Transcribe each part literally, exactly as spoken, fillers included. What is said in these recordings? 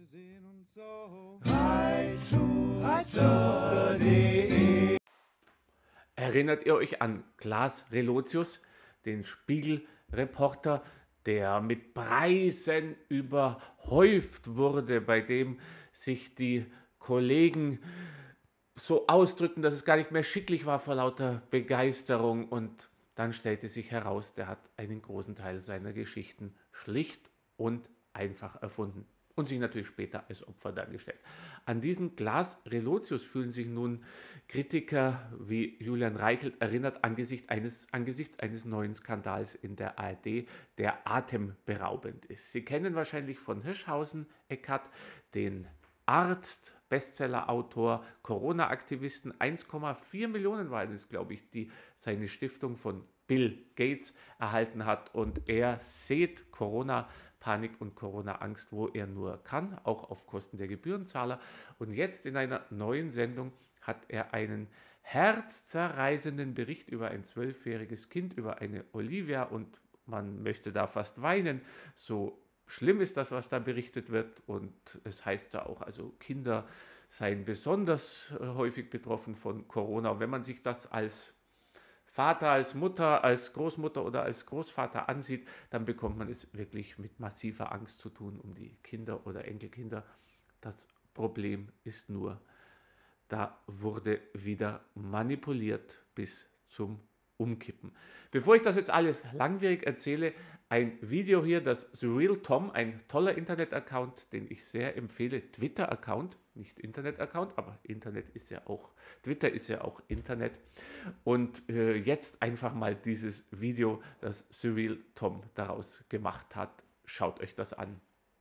Wir sehen uns auf reitschuster punkt de. Erinnert ihr euch an Klaas Relotius, den Spiegelreporter, der mit Preisen überhäuft wurde, bei dem sich die Kollegen so ausdrückten, dass es gar nicht mehr schicklich war vor lauter Begeisterung, und dann stellte sich heraus, der hat einen großen Teil seiner Geschichten schlicht und einfach erfunden und sich natürlich später als Opfer dargestellt. An diesen Klaas Relotius fühlen sich nun Kritiker wie Julian Reichelt erinnert angesichts eines, angesichts eines neuen Skandals in der A R D, der atemberaubend ist. Sie kennen wahrscheinlich von Hirschhausen Eckart den Arzt, Bestsellerautor, Corona-Aktivisten. eins Komma vier Millionen waren es, glaube ich, die seine Stiftung von Bill Gates erhalten hat, und er sät Corona-Panik und Corona-Angst, wo er nur kann, auch auf Kosten der Gebührenzahler. Und jetzt in einer neuen Sendung hat er einen herzzerreißenden Bericht über ein zwölfjähriges Kind, über eine Olivia, und man möchte da fast weinen, so schlimm ist das, was da berichtet wird, und es heißt da auch, also Kinder seien besonders äh, häufig betroffen von Corona. Und wenn man sich das als Vater, als Mutter, als Großmutter oder als Großvater ansieht, dann bekommt man es wirklich mit massiver Angst zu tun um die Kinder oder Enkelkinder. Das Problem ist nur, da wurde wieder manipuliert bis zum Umkippen. Bevor ich das jetzt alles langwierig erzähle, ein Video hier, das The Real Tom, ein toller Internet-Account, den ich sehr empfehle, Twitter-Account, nicht Internet-Account, aber Internet ist ja auch, Twitter ist ja auch Internet. Und äh, jetzt einfach mal dieses Video, das The Real Tom daraus gemacht hat. Schaut euch das an.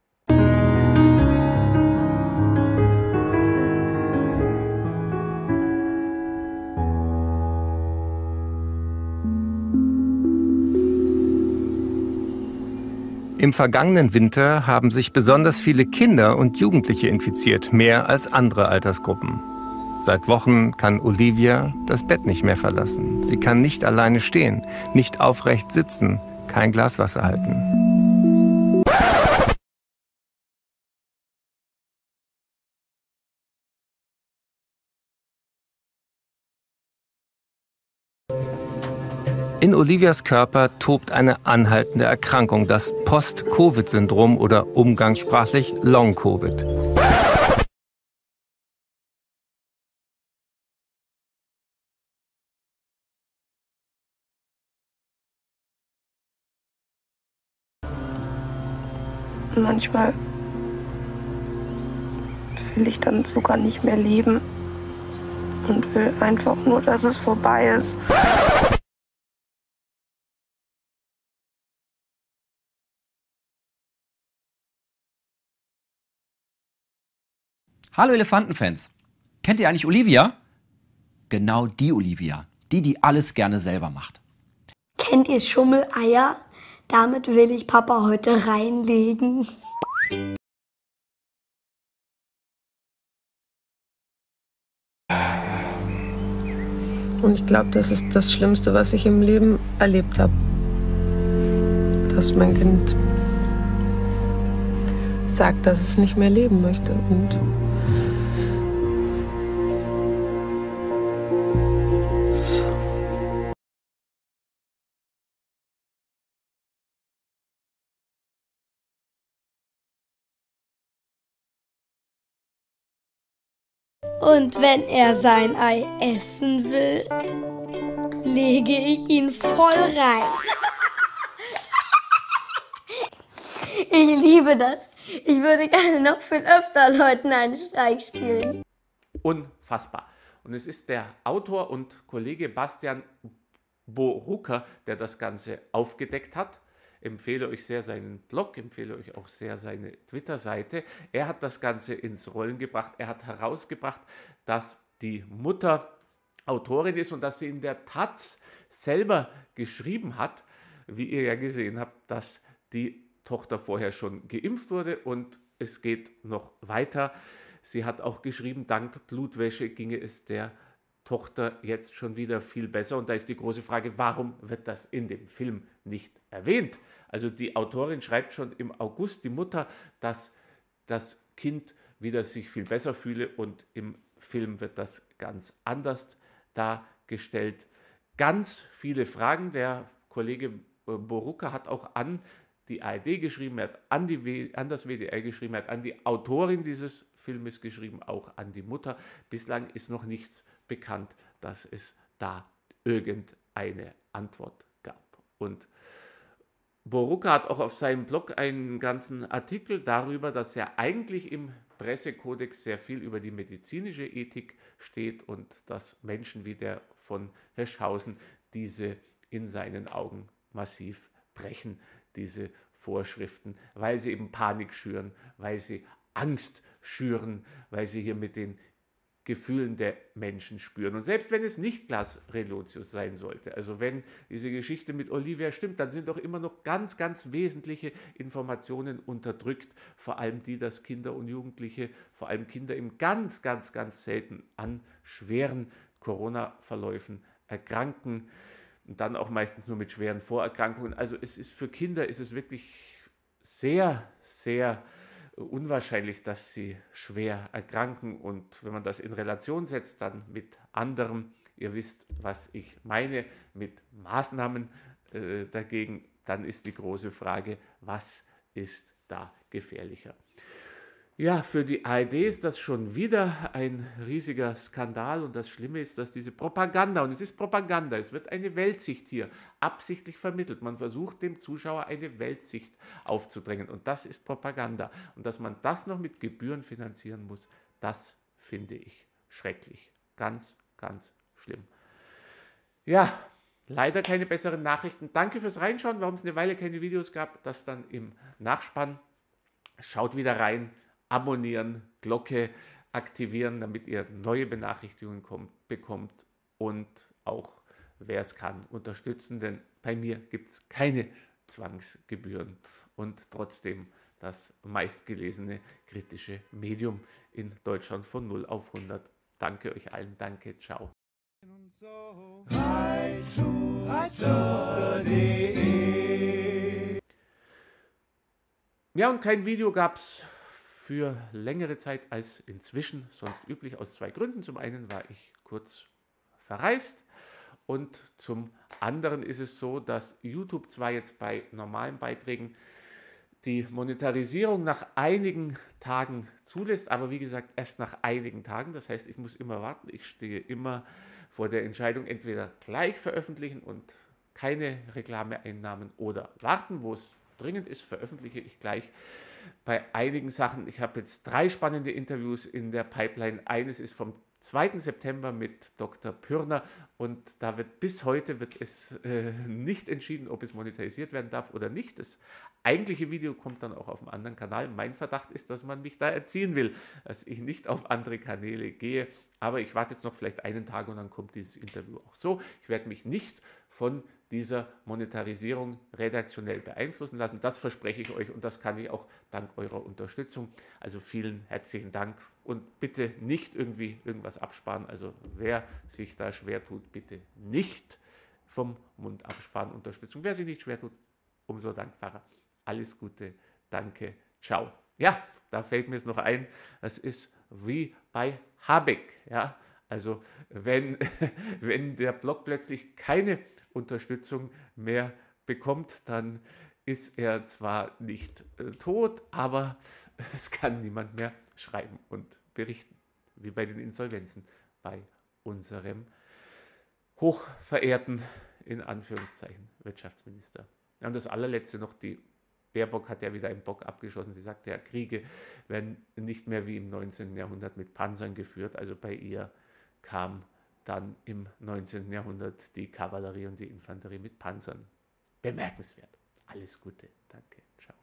Im vergangenen Winter haben sich besonders viele Kinder und Jugendliche infiziert, mehr als andere Altersgruppen. Seit Wochen kann Olivia das Bett nicht mehr verlassen. Sie kann nicht alleine stehen, nicht aufrecht sitzen, kein Glas Wasser halten. In Olivias Körper tobt eine anhaltende Erkrankung, das Post-Covid-Syndrom oder umgangssprachlich Long-Covid. Manchmal will ich dann sogar nicht mehr leben und will einfach nur, dass es vorbei ist. Hallo Elefantenfans. Kennt ihr eigentlich Olivia? Genau die Olivia. Die, die alles gerne selber macht. Kennt ihr Schummeleier? Damit will ich Papa heute reinlegen. Und ich glaube, das ist das Schlimmste, was ich im Leben erlebt habe. Dass mein Kind sagt, dass es nicht mehr leben möchte. Und Und wenn er sein Ei essen will, lege ich ihn voll rein. Ich liebe das. Ich würde gerne noch viel öfter Leuten einen Streich spielen. Unfassbar. Und es ist der Autor und Kollege Bastian Borucker, der das Ganze aufgedeckt hat. Empfehle euch sehr seinen Blog, empfehle euch auch sehr seine Twitter-Seite. Er hat das Ganze ins Rollen gebracht. Er hat herausgebracht, dass die Mutter Autorin ist und dass sie in der Taz selber geschrieben hat, wie ihr ja gesehen habt, dass die Tochter vorher schon geimpft wurde, und es geht noch weiter. Sie hat auch geschrieben, dank Blutwäsche ginge es der Tochter jetzt schon wieder viel besser. Und da ist die große Frage, warum wird das in dem Film nicht erwähnt? Also die Autorin schreibt schon im August, die Mutter, dass das Kind wieder sich viel besser fühle, und im Film wird das ganz anders dargestellt. Ganz viele Fragen. Der Kollege Borucka hat auch an die A R D geschrieben, er hat an, die w an das W D R geschrieben, er hat an die Autorin dieses Filmes geschrieben, auch an die Mutter. Bislang ist noch nichts bekannt, dass es da irgendeine Antwort gab. Und Borucka hat auch auf seinem Blog einen ganzen Artikel darüber, dass ja eigentlich im Pressekodex sehr viel über die medizinische Ethik steht und dass Menschen wie der von Hirschhausen diese in seinen Augen massiv brechen, diese Vorschriften, weil sie eben Panik schüren, weil sie Angst schüren, weil sie hier mit den Gefühlen der Menschen spüren. Und selbst wenn es nicht Glas Relotius sein sollte, also wenn diese Geschichte mit Olivia stimmt, dann sind doch immer noch ganz, ganz wesentliche Informationen unterdrückt, vor allem die, dass Kinder und Jugendliche, vor allem Kinder eben ganz, ganz, ganz selten an schweren Corona-Verläufen erkranken und dann auch meistens nur mit schweren Vorerkrankungen. Also es ist für Kinder ist es wirklich sehr, sehr unwahrscheinlich, dass sie schwer erkranken, und wenn man das in Relation setzt, dann mit anderem, ihr wisst, was ich meine, mit Maßnahmen äh, dagegen, dann ist die große Frage, was ist da gefährlicher? Ja, für die A R D ist das schon wieder ein riesiger Skandal, und das Schlimme ist, dass diese Propaganda, und es ist Propaganda, es wird eine Weltsicht hier absichtlich vermittelt. Man versucht dem Zuschauer eine Weltsicht aufzudrängen, und das ist Propaganda. Und dass man das noch mit Gebühren finanzieren muss, das finde ich schrecklich. Ganz, ganz schlimm. Ja, leider keine besseren Nachrichten. Danke fürs Reinschauen, warum es eine Weile keine Videos gab, das dann im Nachspann. Schaut wieder rein. Abonnieren, Glocke aktivieren, damit ihr neue Benachrichtigungen kommt, bekommt, und auch, wer es kann, unterstützen, denn bei mir gibt es keine Zwangsgebühren und trotzdem das meistgelesene kritische Medium in Deutschland von null auf hundert. Danke euch allen, danke, ciao. Und so Reitschuster punkt de. Ja, und kein Video gab es für längere Zeit als inzwischen sonst üblich, aus zwei Gründen. Zum einen war ich kurz verreist, und zum anderen ist es so, dass YouTube zwar jetzt bei normalen Beiträgen die Monetarisierung nach einigen Tagen zulässt, aber wie gesagt erst nach einigen Tagen. Das heißt, ich muss immer warten, ich stehe immer vor der Entscheidung, entweder gleich veröffentlichen und keine Reklameeinnahmen, oder warten, wo es dringend ist, veröffentliche ich gleich. Bei einigen Sachen, ich habe jetzt drei spannende Interviews in der Pipeline. Eines ist vom zweiten September mit Doktor Pürner, und da wird bis heute wird es äh, nicht entschieden, ob es monetarisiert werden darf oder nicht. Das eigentliche Video kommt dann auch auf einem anderen Kanal. Mein Verdacht ist, dass man mich da erziehen will, dass ich nicht auf andere Kanäle gehe. Aber ich warte jetzt noch vielleicht einen Tag, und dann kommt dieses Interview auch so. Ich werde mich nicht von dieser Monetarisierung redaktionell beeinflussen lassen. Das verspreche ich euch, und das kann ich auch dank eurer Unterstützung. Also vielen herzlichen Dank, und bitte nicht irgendwie irgendwas absparen. Also wer sich da schwer tut, bitte nicht vom Mund absparen. Unterstützung. Wer sich nicht schwer tut, umso dankbarer. Alles Gute, danke, ciao. Ja, da fällt mir jetzt noch ein, das ist wie bei Habeck, ja. Also wenn, wenn der Blog plötzlich keine Unterstützung mehr bekommt, dann ist er zwar nicht äh, tot, aber es kann niemand mehr schreiben und berichten, wie bei den Insolvenzen bei unserem hochverehrten, in Anführungszeichen, Wirtschaftsminister. Ja, und das allerletzte noch, die Baerbock hat ja wieder einen Bock abgeschossen. Sie sagte ja, Kriege werden nicht mehr wie im neunzehnten Jahrhundert mit Panzern geführt, also bei ihr kam dann im neunzehnten Jahrhundert die Kavallerie und die Infanterie mit Panzern. Bemerkenswert. Alles Gute. Danke. Ciao.